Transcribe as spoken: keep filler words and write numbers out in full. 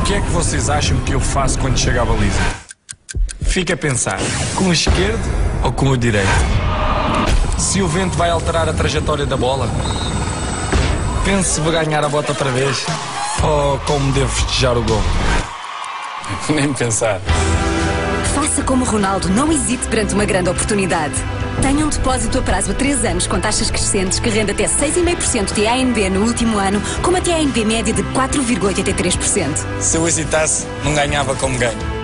que é que vocês acham que eu faço quando chego à baliza? Fica a pensar, com o esquerdo ou com o direito? Se o vento vai alterar a trajetória da bola? Penso se vou ganhar a bota outra vez ou como devo festejar o gol. Nem pensar. Faça como o Ronaldo, não hesite perante uma grande oportunidade. Tenha um depósito a prazo a três anos com taxas crescentes que rende até seis vírgula cinco por cento de A N B no último ano, com uma T A N B média de quatro vírgula oitenta e três por cento. Se eu hesitasse, não ganhava como ganho.